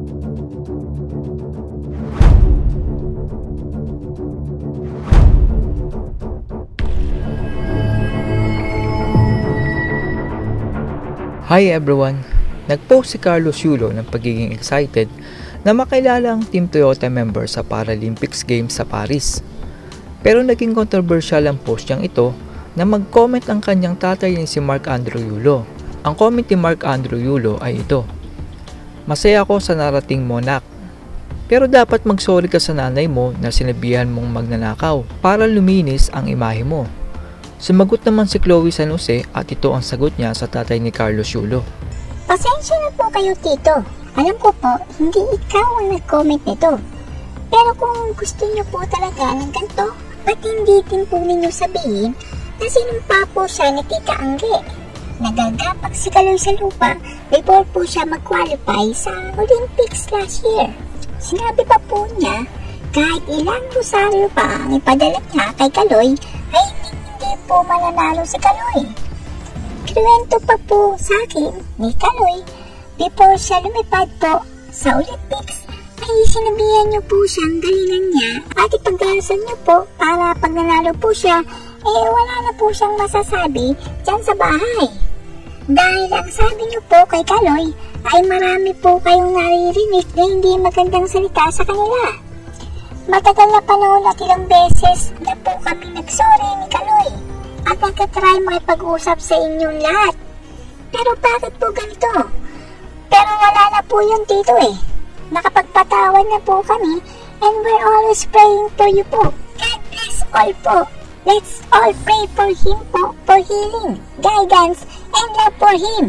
Hi everyone! Nag-post si Carlos Yulo ng pagiging excited na makilala ang Team Toyota member sa Paralympics Games sa Paris. Pero naging controversial ang post niyang ito na mag-comment ang kanyang tatay ni si Mark Andrew Yulo. Ang comment ni Mark Andrew Yulo ay ito: "Masaya ako sa narating mo, nak. Pero dapat mag-sorry ka sa nanay mo na sinabihan mong magnanakaw para luminis ang imahe mo." Sumagot naman si Chloe San Jose at ito ang sagot niya sa tatay ni Carlos Yulo. "Pasensya na po kayo, Tito. Alam ko po, hindi ikaw ang nag-comment nito. Pero kung gusto niyo po talaga ng ganito, ba't hindi din po ninyo sabihin na sinumpa po siya ni Tita Angge? Nagagapak si Kaloy sa lupa before po siya mag-qualify sa Olympics last year. Sinabi pa po niya, kahit ilang rosaryo pa ang ipadala niya kay Kaloy, ay hindi po mananalo si Kaloy. Kinuwento pa po sa akin ni Kaloy, before siya lumipad po sa Olympics, ay sinabihan niyo po siyang galingan niya at ipagdarasal niyo po para pag nanalo po siya, wala na po siyang masasabi dyan sa bahay. Dahil ang sabi niyo po kay Kaloy ay marami po kayong naririnig na hindi magandang salita sa kanila. Matagal na panahon at ilang beses na po kami nagsorry ni Kaloy at nagkatry makipag-usap sa inyong lahat. Pero bakit po ganito? Pero wala na po yun, Tito Nakapagpatawad na po kami and we're always praying for you po. God bless all po. Let's all pray for him po for healing, guidance, and love for him."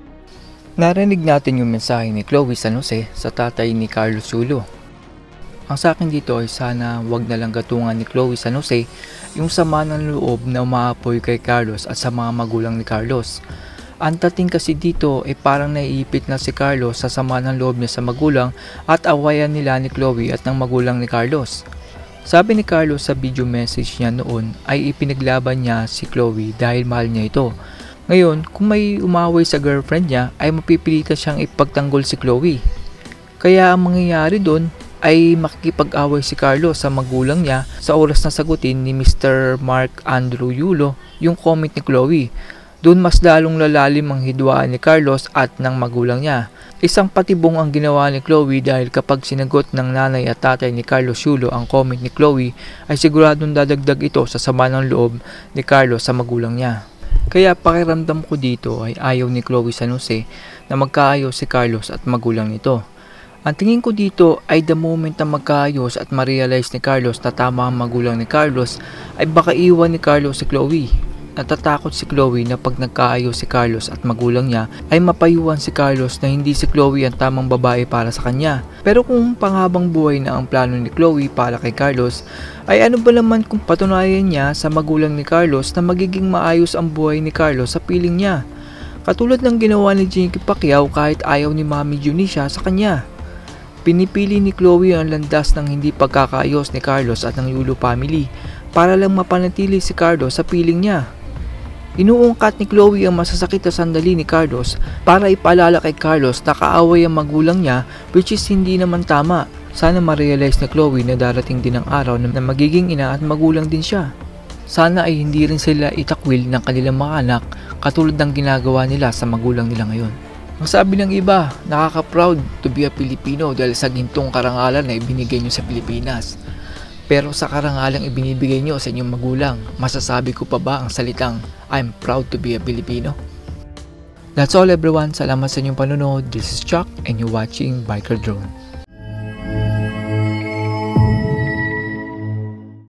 Narinig natin yung mensahe ni Chloe San Jose sa tatay ni Carlos Yulo. Ang sa akin dito ay sana wag na lang gatungan ni Chloe San Jose yung sama ng loob na umaapoy kay Carlos at sa mga magulang ni Carlos. Ang dating kasi dito ay parang naiipit na si Carlos sa sama ng loob niya sa magulang at awayan nila ni Chloe at ng magulang ni Carlos. Sabi ni Carlos sa video message niya noon ay ipinaglaban niya si Chloe dahil mahal niya ito. Ngayon, kung may umaway sa girlfriend niya ay mapipilitan siyang ipagtanggol si Chloe. Kaya ang mangyayari doon ay makikipag-away si Carlos sa magulang niya sa oras na sagutin ni Mr. Mark Andrew Yulo yung comment ni Chloe. Doon mas lalong lalalim ang hidwaan ni Carlos at ng magulang niya. Isang patibong ang ginawa ni Chloe dahil kapag sinagot ng nanay at tatay ni Carlos Yulo ang comment ni Chloe ay siguradong dadagdag ito sa sama ng loob ni Carlos sa magulang niya. Kaya pakiramdam ko dito ay ayaw ni Chloe San Jose na magkaayos si Carlos at magulang nito. Ang tingin ko dito ay the moment na magkaayos at ma-realize ni Carlos na tama ang magulang ni Carlos ay baka iwan ni Carlos si Chloe. Natatakot si Chloe na pag nagkaayos si Carlos at magulang niya ay mapayuhan si Carlos na hindi si Chloe ang tamang babae para sa kanya. Pero kung panghabang buhay na ang plano ni Chloe para kay Carlos, ay ano ba naman kung patunayan niya sa magulang ni Carlos na magiging maayos ang buhay ni Carlos sa piling niya. Katulad ng ginawa ni Jinky Pacquiao kahit ayaw ni Mami Junisha sa kanya. Pinipili ni Chloe ang landas ng hindi pagkakaayos ni Carlos at ng Yulo family para lang mapanatili si Carlos sa piling niya. Inuungkat ni Chloe ang masasakit na sandali ni Carlos para ipaalala kay Carlos na kaaway ang magulang niya, which is hindi naman tama. Sana ma-realize ni Chloe na darating din ang araw na magiging ina at magulang din siya. Sana ay hindi rin sila itakwil ng kanilang mga anak katulad ng ginagawa nila sa magulang nila ngayon. Ang sabi ng iba, nakaka-proud to be a Filipino dahil sa gintong karangalan na ibinigay nyo sa Pilipinas. Pero sa karangalang ibinibigay nyo sa inyong magulang, masasabi ko pa ba ang salitang I'm proud to be a Filipino? That's all everyone. Salamat sa inyong panonood. This is Chuck and you're watching Biker Drone.